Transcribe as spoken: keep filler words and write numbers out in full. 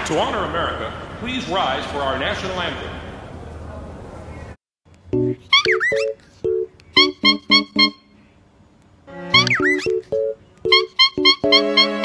To honor America, please rise for our national anthem. Thank you.